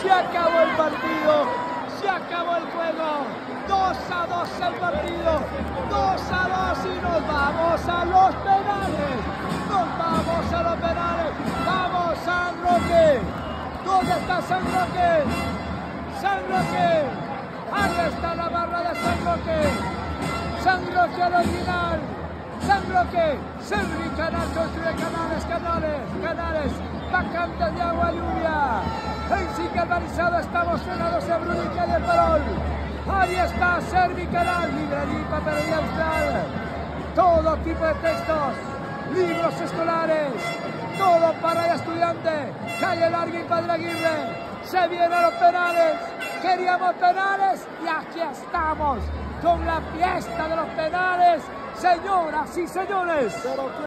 Se acabó el partido, se acabó el juego. 2-2 el partido, 2-2 y nos vamos a los penales. Nos vamos a los penales. Vamos, San Roque. ¿Dónde está San Roque? San Roque. Ahí está la barra de San Roque. San Roque al original. San Roque. Servi Canal construye canales. Vacantes de agua lluvia. En sí galvanizado estamos frenados de Brunique del Parol. Ahí está Servi Canal. Librería y papelería austral. Todo tipo de textos. Libros escolares. Todo para el estudiante. Calle Larga y Padre Aguirre. Se vienen los penales. Queríamos penales y aquí estamos con la fiesta de los penales, señoras y señores.